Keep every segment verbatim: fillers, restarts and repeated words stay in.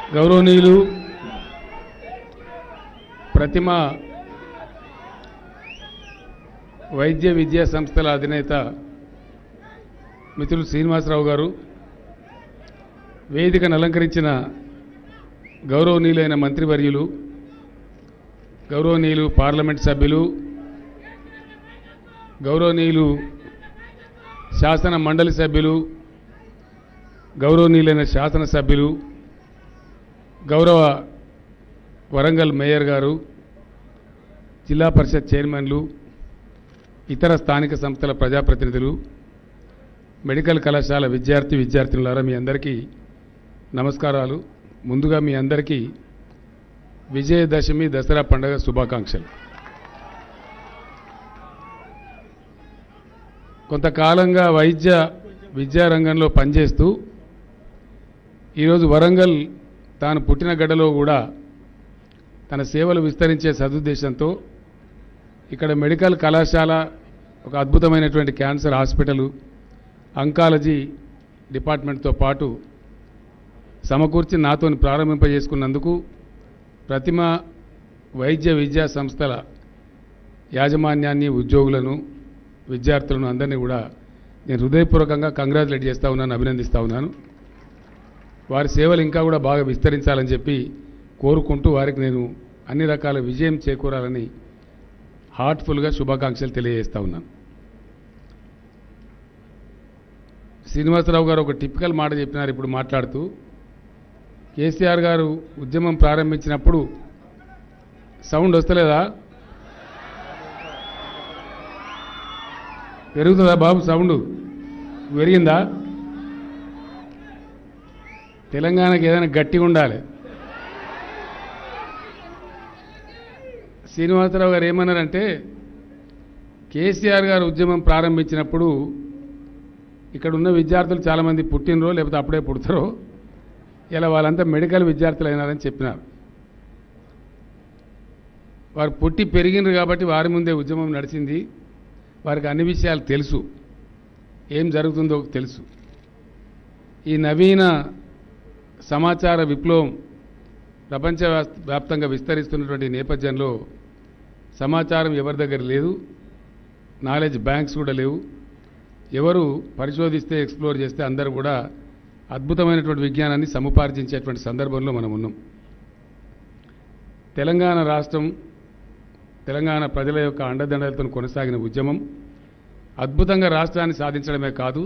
గౌరవనీయులు ప్రతిమ వైద్య విద్యా సంస్థల అధినేత మిత్రులు శ్రీనివాసరావు గారు, వేదికను అలంకరించిన గౌరవనీయులైన మంత్రివర్యులు, గౌరవనీయులు పార్లమెంట్ సభ్యులు, గౌరవనీయులు శాసన మండలి సభ్యులు, గౌరవనీయులైన శాసన సభ్యులు, గౌరవ వరంగల్ మేయర్ గారు, జిల్లా పరిషత్ చైర్మన్లు, ఇతర స్థానిక సంస్థల ప్రజాప్రతినిధులు, మెడికల్ కళాశాల విద్యార్థి విద్యార్థినులారా మీ అందరికీ నమస్కారాలు. ముందుగా మీ అందరికీ విజయదశమి దసరా పండుగ శుభాకాంక్షలు. కొంతకాలంగా వైద్య విద్యారంగంలో పనిచేస్తూ ఈరోజు వరంగల్ తాను పుట్టిన గడ్డలో కూడా తన సేవలు విస్తరించే సదుద్దేశంతో ఇక్కడ మెడికల్ కళాశాల, ఒక అద్భుతమైనటువంటి క్యాన్సర్ హాస్పిటల్, అంకాలజీ డిపార్ట్మెంట్తో పాటు సమకూర్చి నాతో ప్రారంభింపజేసుకున్నందుకు ప్రతిమ వైద్య విద్యా సంస్థల యాజమాన్యాన్ని, ఉద్యోగులను, విద్యార్థులను అందరినీ కూడా నేను హృదయపూర్వకంగా కంగ్రాచులేట్ చేస్తూ ఉన్నాను, అభినందిస్తూ ఉన్నాను. వారి సేవలు ఇంకా కూడా బాగా విస్తరించాలని చెప్పి కోరుకుంటూ వారికి నేను అన్ని రకాల విజయం చేకూరాలని హార్ట్ఫుల్గా శుభాకాంక్షలు తెలియజేస్తూ ఉన్నాను. శ్రీనివాసరావు గారు ఒక టిపికల్ మాట చెప్పినారు ఇప్పుడు మాట్లాడుతూ. కేసీఆర్ గారు ఉద్యమం ప్రారంభించినప్పుడు సౌండ్ వస్తలేదా? పెరుగుతుందా బాబు సౌండ్? పెరిగిందా? తెలంగాణకి ఏదైనా గట్టిగా ఉండాలి. శ్రీనివాసరావు గారు ఏమన్నారంటే, కేసీఆర్ గారు ఉద్యమం ప్రారంభించినప్పుడు ఇక్కడ ఉన్న విద్యార్థులు చాలామంది పుట్టినరో లేకపోతే అప్పుడే పుడతారో, ఇలా వాళ్ళంతా మెడికల్ విద్యార్థులు అయినారని చెప్పినారు. వారు పుట్టి పెరిగినారు కాబట్టి వారి ముందే ఉద్యమం నడిచింది. వారికి అన్ని విషయాలు తెలుసు, ఏం జరుగుతుందో తెలుసు. ఈ నవీన సమాచార విప్లవం ప్రపంచవ్యాప్తంగా విస్తరిస్తున్నటువంటి నేపథ్యంలో సమాచారం ఎవరి దగ్గర లేదు, నాలెడ్జ్ బ్యాంక్స్ కూడా లేవు. ఎవరు పరిశోధిస్తే, ఎక్స్ప్లోర్ చేస్తే అందరూ కూడా అద్భుతమైనటువంటి విజ్ఞానాన్ని సముపార్జించేటువంటి సందర్భంలో మనం ఉన్నాం. తెలంగాణ రాష్ట్రం, తెలంగాణ ప్రజల యొక్క అండదండలతో కొనసాగిన ఉద్యమం అద్భుతంగా రాష్ట్రాన్ని సాధించడమే కాదు,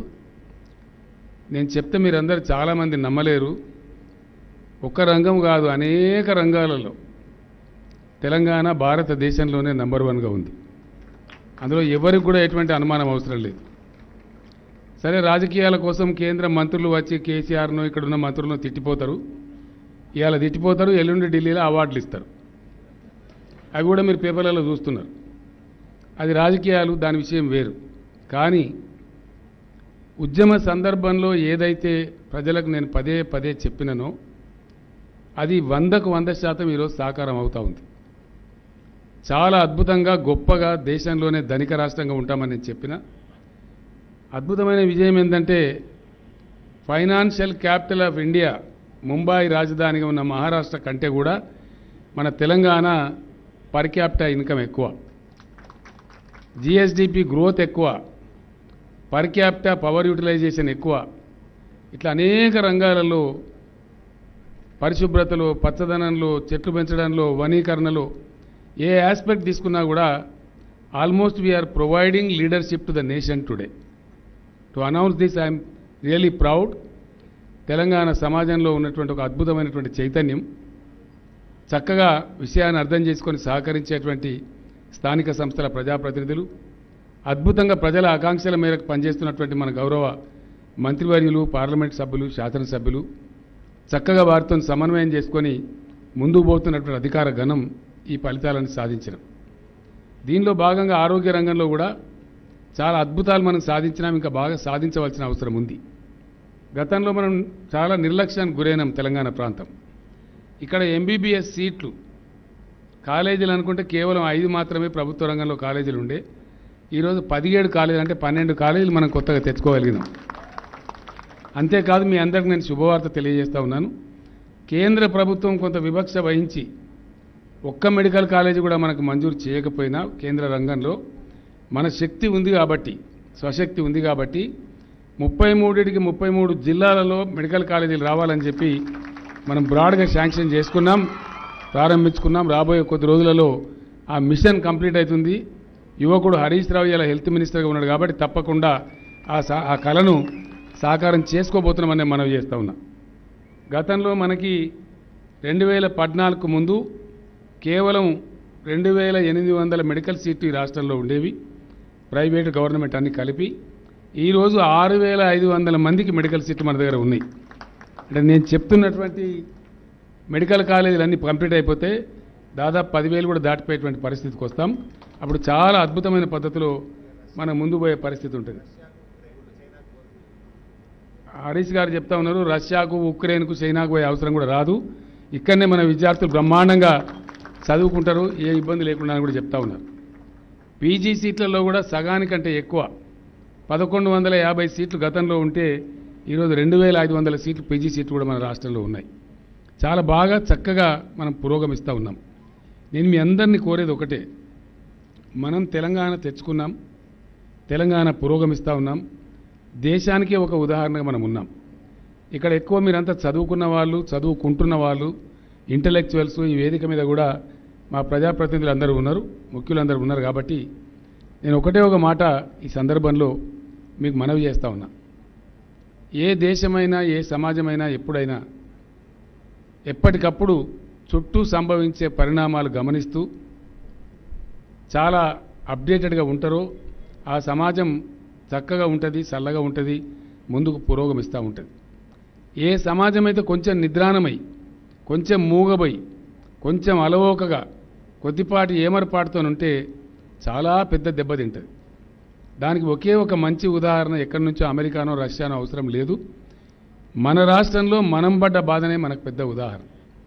నేను చెప్తే మీరందరూ చాలామంది నమ్మలేరు, ఒక్క రంగం కాదు అనేక రంగాలలో తెలంగాణ భారతదేశంలోనే నంబర్ వన్గా ఉంది. అందులో ఎవరికి కూడా ఎటువంటి అనుమానం అవసరం లేదు. సరే, రాజకీయాల కోసం కేంద్ర మంత్రులు వచ్చి కేసీఆర్ను, ఇక్కడున్న మంత్రులను తిట్టిపోతారు. ఇవాళ తిట్టిపోతారు, ఎల్లుండి ఢిల్లీలో అవార్డులు ఇస్తారు. అవి కూడా మీరు పేపర్లలో చూస్తున్నారు. అది రాజకీయాలు, దాని విషయం వేరు. కానీ ఉద్యమ సందర్భంలో ఏదైతే ప్రజలకు నేను పదే పదే చెప్పిననో అది వందకు వంద శాతం ఈరోజు సాకారం అవుతూ ఉంది. చాలా అద్భుతంగా, గొప్పగా, దేశంలోనే ధనిక రాష్ట్రంగా ఉంటామని నేను చెప్పిన అద్భుతమైన విజయం ఏంటంటే, financial capital of India Mumbai రాజధానిగా ఉన్న మహారాష్ట్ర కంటే కూడా మన తెలంగాణ పర్ క్యాపిటల్ ఇన్కమ్ ఎక్కువ, జిఎస్డిపి గ్రోత్ ఎక్కువ, పర్ క్యాపిటల్ పవర్ యూటిలైజేషన్ ఎక్కువ. ఇట్లా అనేక రంగాలలో, పరిశుభ్రతలో, పచ్చదనంలో, చెట్లు పెంచడంలో, వనీకరణలో ఏ ఆస్పెక్ట్ తీసుకున్నా కూడా almost we're providing leadership to the nation today. To announce this I'm really proud. Telangana సమాజంలో ఉన్నటువంటి ఒక అద్భుతమైనటువంటి చైతన్యం, చక్కగా విషయాన్ని అర్థం చేసుకొని సహకరించేటువంటి స్థానిక సంస్థల ప్రజాప్రతినిధులు, అద్భుతంగా ప్రజల ఆకాంక్షల మేరకు పనిచేస్తున్నటువంటి మన గౌరవ మంత్రివర్యులు, పార్లమెంట్ సభ్యులు, శాసనసభ్యులు చక్కగా వారితో సమన్వయం చేసుకొని ముందుకు పోతున్నటువంటి అధికార గణం ఈ ఫలితాలను సాధించడం. దీనిలో భాగంగా ఆరోగ్య రంగంలో కూడా చాలా అద్భుతాలు మనం సాధించినాం, ఇంకా బాగా సాధించవలసిన అవసరం ఉంది. గతంలో మనం చాలా నిర్లక్ష్యానికి గురైనాం తెలంగాణ ప్రాంతం. ఇక్కడ ఎంబీబీఎస్ సీట్లు కాలేజీలు అనుకుంటే కేవలం ఐదు మాత్రమే ప్రభుత్వ రంగంలో కాలేజీలు ఉండే. ఈరోజు పదిహేడు కాలేజీలు అంటే పన్నెండు కాలేజీలు మనం కొత్తగా తెచ్చుకోగలిగినాం. అంతేకాదు, మీ అందరికీ నేను శుభవార్త తెలియజేస్తూ ఉన్నాను. కేంద్ర ప్రభుత్వం కొంత వివక్ష వహించి ఒక్క మెడికల్ కాలేజీ కూడా మనకు మంజూరు చేయకపోయినా కేంద్ర రంగంలో మన శక్తి ఉంది కాబట్టి, స్వశక్తి ఉంది కాబట్టి ముప్పై మూడింటికి ముప్పై మూడు జిల్లాలలో మెడికల్ కాలేజీలు రావాలని చెప్పి మనం బ్రాడ్గా శాంక్షన్ చేసుకున్నాం, ప్రారంభించుకున్నాం. రాబోయే కొద్ది రోజులలో ఆ మిషన్ కంప్లీట్ అవుతుంది. యువకుడు హరీష్ రావు ఇలా హెల్త్ మినిస్టర్గా ఉన్నాడు కాబట్టి తప్పకుండా ఆ ఆ కళను సాకారం చేసుకోబోతున్నామని మనవి చేస్తూ ఉన్నా. గతంలో మనకి రెండు వేల పద్నాలుగు ముందు కేవలం రెండు వేల ఎనిమిది వందల మెడికల్ సీట్లు ఈ రాష్ట్రంలో ఉండేవి, ప్రైవేటు గవర్నమెంట్ అన్ని కలిపి. ఈరోజు ఆరు వేల ఐదు వందల మందికి మెడికల్ సీట్లు మన దగ్గర ఉన్నాయి. అంటే నేను చెప్తున్నటువంటి మెడికల్ కాలేజీలు అన్నీ కంప్లీట్ అయిపోతే దాదాపు పదివేలు కూడా దాటిపోయేటువంటి పరిస్థితికి వస్తాం. అప్పుడు చాలా అద్భుతమైన పద్ధతిలో మనం ముందు పోయే పరిస్థితి ఉంటుంది. హరీష్ గారు చెప్తా ఉన్నారు, రష్యాకు, ఉక్రెయిన్కు, చైనాకు పోయే అవసరం కూడా రాదు, ఇక్కడనే మన విద్యార్థులు బ్రహ్మాండంగా చదువుకుంటారు, ఏ ఇబ్బంది లేకుండా అని కూడా చెప్తా ఉన్నారు. పీజీ సీట్లలో కూడా సగానికంటే ఎక్కువ పదకొండు వందల యాభై సీట్లు గతంలో ఉంటే ఈరోజు రెండు వేల ఐదు వందల సీట్లు పీజీ సీట్లు కూడా మన రాష్ట్రంలో ఉన్నాయి. చాలా బాగా చక్కగా మనం పురోగమిస్తూ ఉన్నాం. నేను మీ అందరినీ కోరేది ఒకటే, మనం తెలంగాణ తెచ్చుకున్నాం, తెలంగాణ పురోగమిస్తూ ఉన్నాం, దేశానికే ఒక ఉదాహరణగా మనం ఉన్నాం. ఇక్కడ ఎక్కువ మీరంతా చదువుకున్న వాళ్ళు, చదువుకుంటున్న వాళ్ళు, ఇంటలెక్చువల్స్ ఈ వేదిక మీద కూడా మా ప్రజాప్రతినిధులు అందరూ ఉన్నారు, ముఖ్యులందరూ ఉన్నారు. కాబట్టి నేను ఒకటే ఒక మాట ఈ సందర్భంలో మీకు మనవి చేస్తూ ఉన్నా. ఏ దేశమైనా ఏ సమాజమైనా ఎప్పుడైనా ఎప్పటికప్పుడు చుట్టూ సంభవించే పరిణామాలు గమనిస్తూ చాలా అప్డేటెడ్గా ఉంటారో ఆ సమాజం చక్కగా ఉంటుంది, చల్లగా ఉంటుంది, ముందుకు పురోగమిస్తూ ఉంటుంది. ఏ సమాజం అయితే కొంచెం నిద్రాణమై, కొంచెం మూగబోయి, కొంచెం అలవోకగా, కొద్దిపాటి ఏమరపాటుతోనుంటే చాలా పెద్ద దెబ్బతింటుంది. దానికి ఒకే ఒక మంచి ఉదాహరణ ఎక్కడి నుంచో అమెరికానో రష్యానో అవసరం లేదు. మన రాష్ట్రంలో మనం పడ్డ బాధనే మనకు పెద్ద ఉదాహరణ.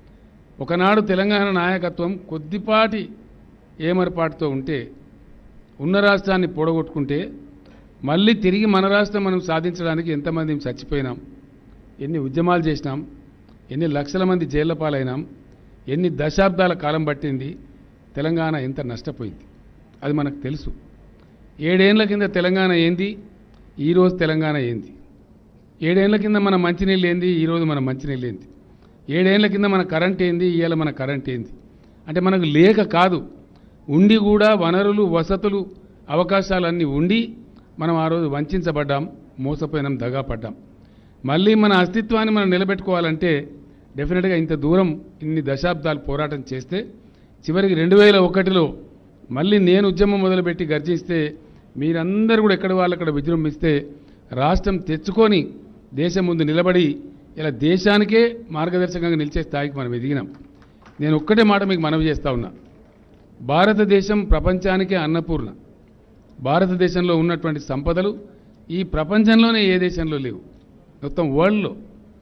ఒకనాడు తెలంగాణ నాయకత్వం కొద్దిపాటి ఏమరపాటుతో ఉంటే ఉన్న రాష్ట్రాన్ని పొడగొట్టుకుంటే మళ్ళీ తిరిగి మన రాష్ట్రం మనం సాధించడానికి ఎంతమంది చచ్చిపోయినాం, ఎన్ని ఉద్యమాలు చేసినాం, ఎన్ని లక్షల మంది జైళ్ల పాలైనాం, ఎన్ని దశాబ్దాల కాలం పట్టింది, తెలంగాణ ఎంత నష్టపోయింది అది మనకు తెలుసు. ఏడేళ్ల కింద తెలంగాణ ఏంది, ఈరోజు తెలంగాణ ఏంది, ఏడేళ్ల కింద మన మంచినీళ్ళు ఏంది, ఈరోజు మన మంచినీళ్ళు ఏంది, ఏడేళ్ల కింద మన కరెంట్ ఏంది, ఇవాళ మన కరెంట్ ఏంది. అంటే మనకు లేక కాదు, ఉండి కూడా వనరులు, వసతులు, అవకాశాలన్నీ ఉండి మనం ఆ రోజు వంచబడ్డాం, మోసపోయినాం, దగాపడ్డాం. మళ్ళీ మన అస్తిత్వాన్ని మనం నిలబెట్టుకోవాలంటే డెఫినెట్గా ఇంత దూరం ఇన్ని దశాబ్దాలు పోరాటం చేస్తే చివరికి రెండు వేల ఒకటిలో మళ్ళీ నేను ఉద్యమం మొదలుపెట్టి గర్జిస్తే మీరందరూ కూడా ఎక్కడ వాళ్ళు అక్కడ విజృంభిస్తే రాష్ట్రం తెచ్చుకొని దేశం ముందు నిలబడి ఇలా దేశానికే మార్గదర్శకంగా నిలిచే స్థాయికి మనం ఎదిగినాం. నేను ఒక్కటే మాట మీకు మనవి చేస్తా ఉన్నా, భారతదేశం ప్రపంచానికే అన్నపూర్ణ. భారతదేశంలో ఉన్నటువంటి సంపదలు ఈ ప్రపంచంలోనే ఏ దేశంలో లేవు, మొత్తం వరల్డ్లో.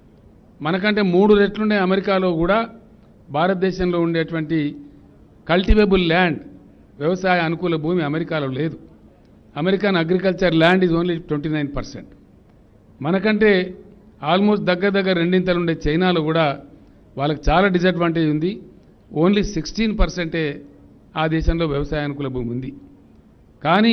మనకంటే మూడు రెట్లుండే అమెరికాలో కూడా భారతదేశంలో ఉండేటువంటి కల్టివేబుల్ ల్యాండ్, వ్యవసాయ అనుకూల భూమి అమెరికాలో లేదు. American agriculture land is only twenty nine percent. మనకంటే ఆల్మోస్ట్ దగ్గర దగ్గర రెండింతలు ఉండే చైనాలో కూడా వాళ్ళకి చాలా డిసడ్వాంటేజ్ ఉంది, ఓన్లీ సిక్స్టీన్ పర్సెంటే ఆ దేశంలో వ్యవసాయ అనుకూల భూమి ఉంది. కానీ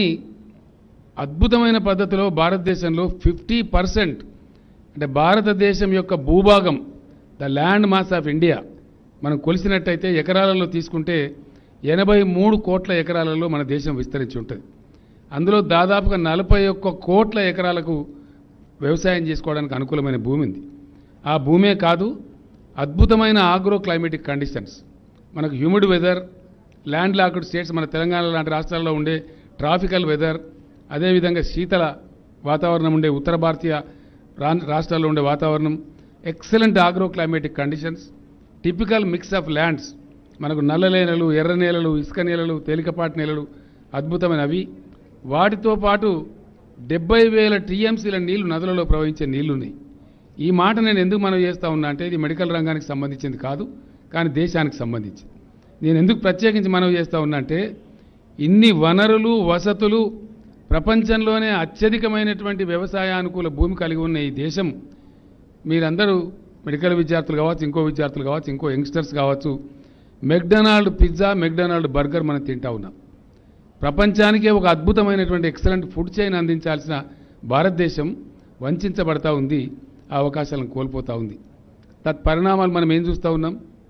అద్భుతమైన పద్ధతిలో భారతదేశంలో ఫిఫ్టీ పర్సెంట్ అంటే భారతదేశం యొక్క భూభాగం, the land mass of India మనం కొలిసినట్టయితే ఎకరాలలో తీసుకుంటే ఎనభై మూడు కోట్ల ఎకరాలలో మన దేశం విస్తరించి ఉంటుంది. అందులో దాదాపుగా నలభై ఒక్క కోట్ల ఎకరాలకు వ్యవసాయం చేసుకోవడానికి అనుకూలమైన భూమి ఉంది. ఆ భూమే కాదు, అద్భుతమైన ఆగ్రో క్లైమేటిక్ కండిషన్స్, మనకు humid weather, land locked states మన తెలంగాణ లాంటి రాష్ట్రాల్లో ఉండే ట్రాపికల్ వెదర్, అదేవిధంగా శీతల వాతావరణం ఉండే ఉత్తర భారతీయ రాష్ట్రాల్లో ఉండే వాతావరణం, excellent agro climatic conditions, typical mix of lands, మనకు నల్ల నేలలు, ఎర్ర నేలలు, ఇసుక నేలలు, తేలికపాటి నేలలు అద్భుతమైనవి. వాటితో పాటు డెబ్బై వేల టీఎంసీల నీళ్లు నదులలో ప్రవహించే నీళ్లున్నాయి. ఈ మాట నేను ఎందుకు మనం చేస్తూ ఉన్నా అంటే ఇది మెడికల్ రంగానికి సంబంధించింది కాదు, కానీ దేశానికి సంబంధించింది. నేను ఎందుకు ప్రత్యేకించి మనవి చేస్తూ ఉన్నా అంటే ఇన్ని వనరులు, వసతులు, ప్రపంచంలోనే అత్యధికమైనటువంటి వ్యవసాయ అనుకూల భూమి కలిగి ఉన్న ఈ దేశం మీరందరూ మెడికల్ విద్యార్థులు కావచ్చు, ఇంకో విద్యార్థులు కావచ్చు, ఇంకో యంగ్స్టర్స్ కావచ్చు, మెక్డొనాల్డ్ పిజ్జా, మెక్డొనాల్డ్ బర్గర్ మనం తింటా ఉన్నాం. ప్రపంచానికే ఒక అద్భుతమైనటువంటి ఎక్సలెంట్ ఫుడ్ చైన్ అందించాల్సిన భారతదేశం వంచబడతా ఉంది, ఆ అవకాశాలను కోల్పోతూ ఉంది. తత్పరిణామాలు మనం ఏం చూస్తూ ఉన్నాం?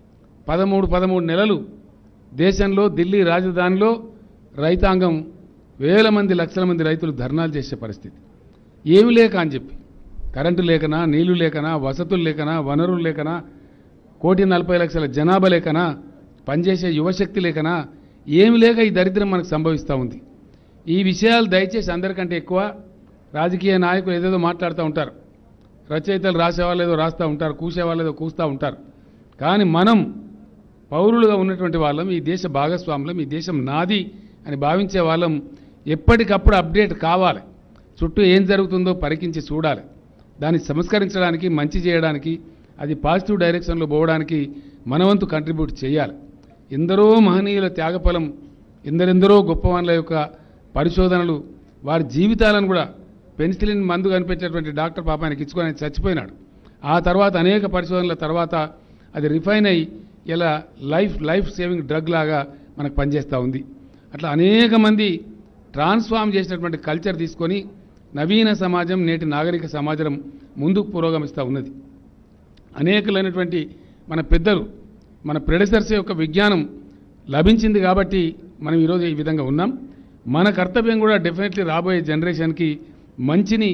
పదమూడు పదమూడు నెలలు దేశంలో ఢిల్లీ రాజధానిలో రైతాంగం వేల మంది లక్షల మంది రైతులు ధర్నాలు చేసే పరిస్థితి. ఏమి లేక అని చెప్పి, కరెంటు లేకనా, నీళ్లు లేకనా, వసతులు లేకనా, వనరులు లేకనా, కోటి నలభై లక్షల జనాభా లేకనా, పనిచేసే యువశక్తి లేకనా, ఏమి లేక ఈ దరిద్రం మనకు సంభవిస్తూ ఉంది. ఈ విషయాలు దయచేసి అందరికంటే ఎక్కువ రాజకీయ నాయకులు ఏదేదో మాట్లాడుతూ ఉంటారు, రచయితలు రాసేవాళ్ళు ఏదో రాస్తూ ఉంటారు, కూసేవాళ్ళు ఏదో కూస్తూ ఉంటారు. కానీ మనం పౌరులుగా ఉన్నటువంటి వాళ్ళం, ఈ దేశ భాగస్వాములం, ఈ దేశం నాది అని భావించే వాళ్ళం ఎప్పటికప్పుడు అప్డేట్ కావాలి. చుట్టూ ఏం జరుగుతుందో పరికించి చూడాలి. దాన్ని సంస్కరించడానికి, మంచి చేయడానికి, అది పాజిటివ్ డైరెక్షన్లో పోవడానికి మనవంతు కంట్రిబ్యూట్ చేయాలి. ఎందరో మహనీయుల త్యాగఫలం, ఎందరెందరో గొప్పవాళ్ళ యొక్క పరిశోధనలు, వారి జీవితాలను కూడా పెన్సిలిన్ మందు కనిపెట్టినటువంటి డాక్టర్ పాప ఆయనకి ఇచ్చుకొని ఆయన చచ్చిపోయినాడు. ఆ తర్వాత అనేక పరిశోధనల తర్వాత అది రిఫైన్ అయ్యి ఇలా లైఫ్ లైఫ్ సేవింగ్ డ్రగ్ లాగా మనకు పనిచేస్తూ ఉంది. అట్లా అనేక మంది ట్రాన్స్ఫార్మ్ చేసినటువంటి కల్చర్ తీసుకొని నవీన సమాజం, నేటి నాగరిక సమాజం ముందుకు పురోగమిస్తూ ఉన్నది. అనేకులైనటువంటి మన పెద్దలు, మన ప్రెడిసర్స్ యొక్క విజ్ఞానం లభించింది కాబట్టి మనం ఈరోజు ఈ విధంగా ఉన్నాం. మన కర్తవ్యం కూడా డెఫినెట్లీ రాబోయే జనరేషన్కి మంచిని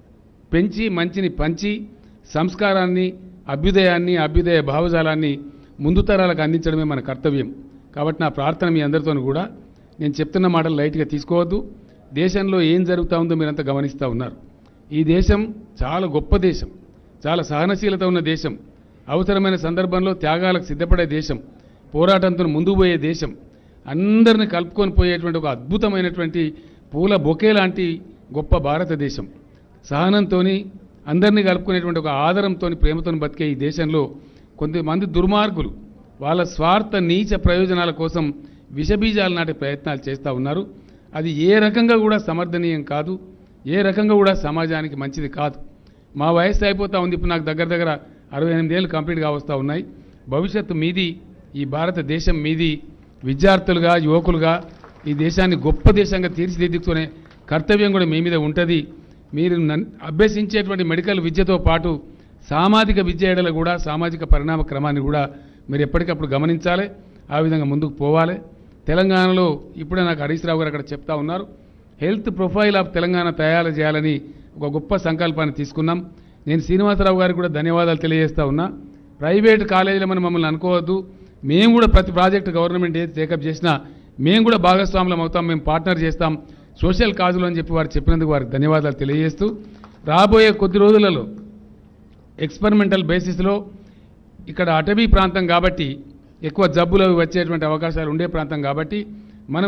పెంచి, మంచిని పంచి, సంస్కారాన్ని, అభ్యుదయాన్ని, అభ్యుదయ భావజాలాన్ని ముందు తరాలకు అందించడమే మన కర్తవ్యం. కాబట్టి నా ప్రార్థన మీ అందరితో కూడా, నేను చెప్తున్న మాటలు లైట్గా తీసుకోవద్దు. దేశంలో ఏం జరుగుతూ ఉందో మీరంతా గమనిస్తూ ఉన్నారు. ఈ దేశం చాలా గొప్ప దేశం, చాలా సహనశీలత ఉన్న దేశం, అవసరమైన సందర్భంలో త్యాగాలకు సిద్ధపడే దేశం, పోరాటంతో ముందుకు పోయే దేశం, అందరిని కలుపుకొని పోయేటువంటి ఒక అద్భుతమైనటువంటి పూల బొకే లాంటి గొప్ప భారతదేశం. సహనంతో అందరినీ కలుపుకునేటువంటి ఒక ఆదరంతో, ప్రేమతో బతికే ఈ దేశంలో కొంతమంది దుర్మార్గులు వాళ్ళ స్వార్థ నీచ ప్రయోజనాల కోసం విషబీజాలు నాటే ప్రయత్నాలు చేస్తూ ఉన్నారు. అది ఏ రకంగా కూడా సమర్థనీయం కాదు, ఏ రకంగా కూడా సమాజానికి మంచిది కాదు. మా వయస్సు అయిపోతూ ఉంది, ఇప్పుడు నాకు దగ్గర దగ్గర అరవై ఎనిమిది ఏళ్ళు కంప్లీట్గా వస్తూ ఉన్నాయి. భవిష్యత్తు మీది, ఈ భారతదేశం మీది. విద్యార్థులుగా, యువకులుగా ఈ దేశాన్ని గొప్ప దేశంగా తీర్చిదిద్దుకునే కర్తవ్యం కూడా మీ మీద ఉంటుంది. మీరు అభ్యసించేటువంటి మెడికల్ విద్యతో పాటు సామాజిక విద్య ఎడల కూడా, సామాజిక పరిణామ క్రమాన్ని కూడా మీరు ఎప్పటికప్పుడు గమనించాలి. ఆ విధంగా ముందుకు పోవాలి. తెలంగాణలో ఇప్పుడే నాకు హరీష్ రావు గారు అక్కడ చెప్తా ఉన్నారు, హెల్త్ ప్రొఫైల్ ఆఫ్ తెలంగాణ తయారు చేయాలని ఒక గొప్ప సంకల్పాన్ని తీసుకున్నాం. నేను శ్రీనివాసరావు గారికి కూడా ధన్యవాదాలు తెలియజేస్తా ఉన్నా. ప్రైవేట్ కాలేజీలో మనం మమ్మల్ని అనుకోవద్దు, మేము కూడా ప్రతి ప్రాజెక్టు గవర్నమెంట్ ఏది టేకప్ చేసినా మేము కూడా భాగస్వాములం అవుతాం, మేము పార్ట్నర్ చేస్తాం సోషల్ కాజులు అని చెప్పి వారు చెప్పినందుకు వారికి ధన్యవాదాలు తెలియజేస్తూ, రాబోయే కొద్ది రోజులలో ఎక్స్పెరిమెంటల్ బేసిస్లో ఇక్కడ అటవీ ప్రాంతం కాబట్టి ఎక్కువ జబ్బులు వచ్చేటువంటి అవకాశాలు ఉండే ప్రాంతం కాబట్టి మనం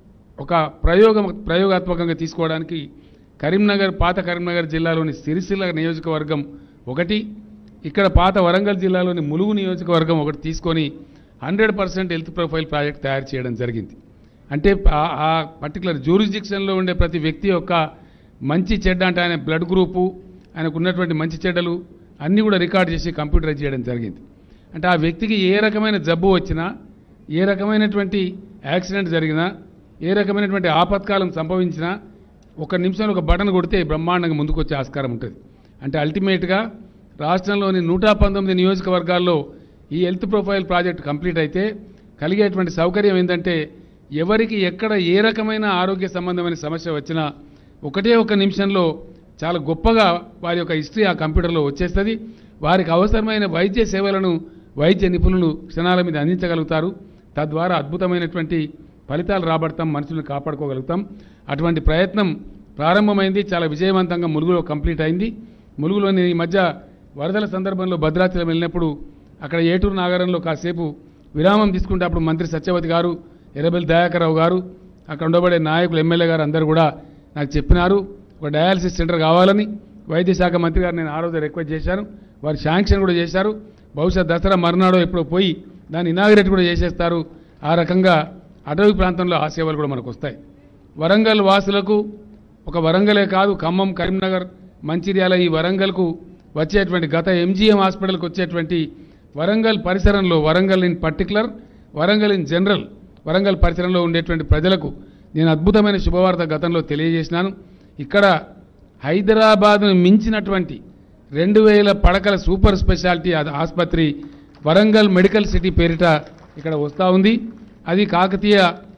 ఒక ప్రయోగం ప్రయోగాత్మకంగా తీసుకోవడానికి కరీంనగర్, పాత కరీంనగర్ జిల్లాలోని సిరిసిల్ల నియోజకవర్గం ఒకటి, ఇక్కడ పాత వరంగల్ జిల్లాలోని ములుగు నియోజకవర్గం ఒకటి తీసుకొని hundred percent health profile project తయారు చేయడం జరిగింది. అంటే ఆ పర్టికులర్ జ్యూరిస్డిక్షన్లో ఉండే ప్రతి వ్యక్తి యొక్క మంచి చెడ్డ, అంటే ఆయన బ్లడ్ గ్రూపు, ఆయనకు ఉన్నటువంటి మంచి చెడ్డలు అన్నీ కూడా రికార్డ్ చేసి కంప్యూటరైజ్ చేయడం జరిగింది. అంటే ఆ వ్యక్తికి ఏ రకమైన జబ్బు వచ్చినా, ఏ రకమైనటువంటి యాక్సిడెంట్ జరిగినా, ఏ రకమైనటువంటి ఆపత్కాలం సంభవించినా ఒక నిమిషంలో ఒక బటన్ కొడితే బ్రహ్మాండంగా ముందుకు వచ్చే ఆస్కారం ఉంటుంది. అంటే అల్టిమేట్గా రాష్ట్రంలోని నూట పంతొమ్మిది నియోజకవర్గాల్లో ఈ హెల్త్ ప్రొఫైల్ ప్రాజెక్ట్ కంప్లీట్ అయితే కలిగేటువంటి సౌకర్యం ఏంటంటే, ఎవరికి ఎక్కడ ఏ రకమైన ఆరోగ్య సంబంధమైన సమస్య వచ్చినా ఒకటే ఒక నిమిషంలో చాలా గొప్పగా వారి యొక్క హిస్టరీ ఆ కంప్యూటర్లో వచ్చేస్తుంది. వారికి అవసరమైన వైద్య సేవలను వైద్య నిపుణులు క్షణాల మీద అందించగలుగుతారు. తద్వారా అద్భుతమైనటువంటి ఫలితాలు రాబడతాం, మనుషులను కాపాడుకోగలుగుతాం. అటువంటి ప్రయత్నం ప్రారంభమైంది, చాలా విజయవంతంగా ములుగులో కంప్లీట్ అయింది. ములుగులోని ఈ మధ్య వరదల సందర్భంలో భద్రాచలం వెళ్ళినప్పుడు అక్కడ ఏటూరు నాగరంలో కాసేపు విరామం తీసుకుంటే అప్పుడు మంత్రి సత్యవతి గారు, ఎర్రబెల్లి దయాకర్రావు గారు, అక్కడ ఉండబడే నాయకులు, ఎమ్మెల్యే గారు అందరూ కూడా నాకు చెప్పినారు ఒక డయాలసిస్ సెంటర్ కావాలని. వైద్య శాఖ మంత్రి గారు నేను ఆ రోజు రిక్వెస్ట్ చేశాను, వారు శాంక్షన్ కూడా చేశారు. బహుశా దసరా మరునాడో ఎప్పుడో పోయి దాన్ని ఇనాగరేట్ కూడా చేసేస్తారు. ఆ రకంగా అటవీ ప్రాంతంలో ఆ సేవలు కూడా మనకు వస్తాయి. వరంగల్ వాసులకు ఒక వరంగలే కాదు, ఖమ్మం, కరీంనగర్, మంచిర్యాల, ఈ వరంగల్కు వచ్చేటువంటి గత ఎంజీఎం హాస్పిటల్కి వచ్చేటువంటి వరంగల్ పరిసరంలో, Warangal in particular, Warangal in general, Warangal పరిసరంలో ఉండేటువంటి ప్రజలకు నేను అద్భుతమైన శుభవార్త గతంలో తెలియజేసినాను. ఇక్కడ హైదరాబాద్ను మించినటువంటి రెండు వేల పడకల సూపర్ స్పెషాలిటీ ఆసుపత్రి వరంగల్ మెడికల్ సిటీ పేరిట ఇక్కడ వస్తూ ఉంది. అది కాకతీయ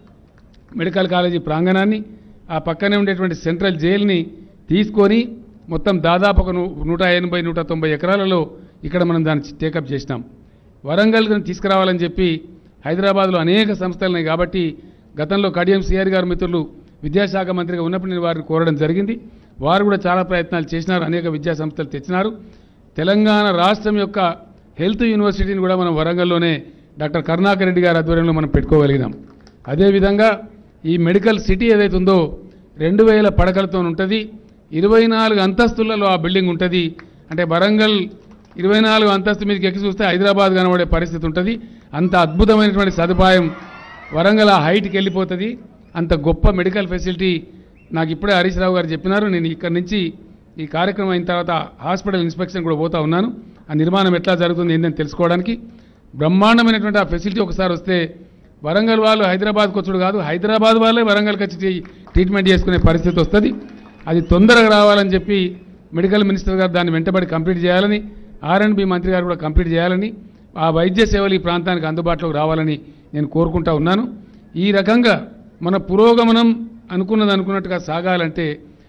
మెడికల్ కాలేజీ ప్రాంగణాన్ని, ఆ పక్కనే ఉండేటువంటి సెంట్రల్ జైలుని తీసుకొని మొత్తం దాదాపు ఒక నూట ఎనభై నూట తొంభై ఎకరాలలో ఇక్కడ మనం దాన్ని టేకప్ చేసినాం. వరంగల్ని తీసుకురావాలని చెప్పి హైదరాబాద్లో అనేక సంస్థలు ఉన్నాయి కాబట్టి గతంలో కడియం సిఆర్ గారు మిత్రులు విద్యాశాఖ మంత్రిగా ఉన్నప్పుడు నేను వారిని కోరడం జరిగింది. వారు కూడా చాలా ప్రయత్నాలు చేసినారు, అనేక విద్యా సంస్థలు తెచ్చినారు. తెలంగాణ రాష్ట్రం యొక్క హెల్త్ యూనివర్సిటీని కూడా మనం వరంగల్లోనే డాక్టర్ కరుణాకర్ రెడ్డి గారి ఆధ్వర్యంలో మనం పెట్టుకోగలిగినాం. అదేవిధంగా ఈ మెడికల్ సిటీ ఏదైతే ఉందో రెండు వేల పడకలతో ఉంటుంది. ఇరవై నాలుగు అంతస్తులలో ఆ బిల్డింగ్ ఉంటుంది. అంటే వరంగల్ ఇరవై నాలుగు అంతస్తు మీదకి ఎక్కి చూస్తే హైదరాబాద్ కనబడే పరిస్థితి ఉంటుంది. అంత అద్భుతమైనటువంటి సదుపాయం వరంగల్ ఆ హైట్కి వెళ్ళిపోతుంది. అంత గొప్ప మెడికల్ ఫెసిలిటీ నాకు ఇప్పుడే హరీష్ రావు గారు చెప్పినారు. నేను ఇక్కడి నుంచి ఈ కార్యక్రమం అయిన తర్వాత హాస్పిటల్ ఇన్స్పెక్షన్ కూడా పోతా ఉన్నాను. ఆ నిర్మాణం ఎట్లా జరుగుతుంది ఏంటని తెలుసుకోవడానికి. బ్రహ్మాండమైనటువంటి ఆ ఫెసిలిటీ ఒకసారి వస్తే వరంగల్ వాళ్ళు హైదరాబాద్కి వచ్చుడు కాదు, హైదరాబాద్ వాళ్ళే వరంగల్కి వచ్చి ట్రీట్మెంట్ చేసుకునే పరిస్థితి వస్తుంది. అది తొందరగా రావాలని చెప్పి మెడికల్ మినిస్టర్ గారు దాన్ని వెంటబడి కంప్లీట్ చేయాలని, ఆర్ అండ్ బి మంత్రి గారు కూడా కంప్లీట్ చేయాలని, ఆ వైద్య సేవలు ఈ ప్రాంతానికి అందుబాటులోకి రావాలని నేను కోరుకుంటా ఉన్నాను. ఈ రకంగా మన పురోగమనం అనుకున్నది అనుకున్నట్టుగా సాగాలంటే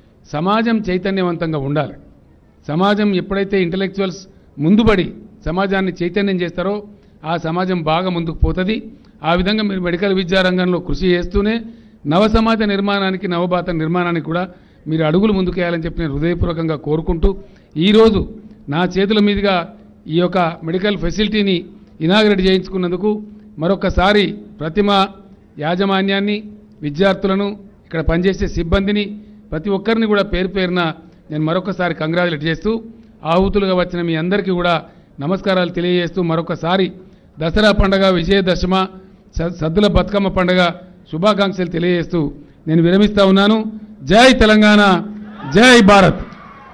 సమాజం చైతన్యవంతంగా ఉండాలి. సమాజం ఎప్పుడైతే ఇంటలెక్చువల్స్ ముందుబడి సమాజాన్ని చైతన్యం చేస్తారో ఆ సమాజం బాగా ముందుకు పోతుంది. ఆ విధంగా మీరు మెడికల్ విద్యారంగంలో కృషి చేస్తూనే నవ సమాజ నిర్మాణానికి, నవభారత నిర్మాణానికి కూడా మీరు అడుగులు ముందుకేయాలని చెప్పి నేను హృదయపూర్వకంగా కోరుకుంటూ ఈరోజు నా చేతుల మీదుగా ఈ యొక్క మెడికల్ ఫెసిలిటీని ఇనాగరేట్ చేయించుకున్నందుకు మరొకసారి ప్రతిమ యాజమాన్యాన్ని, విద్యార్థులను, ఇక్కడ పనిచేసే సిబ్బందిని, ప్రతి ఒక్కరిని కూడా పేరు పేరున నేను మరొకసారి కంగ్రాచులేట్ చేస్తూ ఆహుతులుగా వచ్చిన మీ అందరికీ కూడా నమస్కారాలు తెలియజేస్తూ మరొకసారి దసరా పండుగ, విజయదశమ, సద్దుల బతుకమ్మ పండుగ శుభాకాంక్షలు తెలియజేస్తూ నేను విరమిస్తా ఉన్నాను. జై తెలంగాణ, జై భారత్.